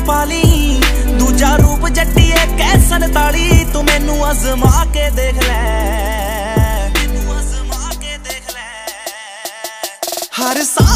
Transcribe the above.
पाली दूजा रूप जट्टीए कैसन ताली तू मैनू आजमा के देख लै हर सा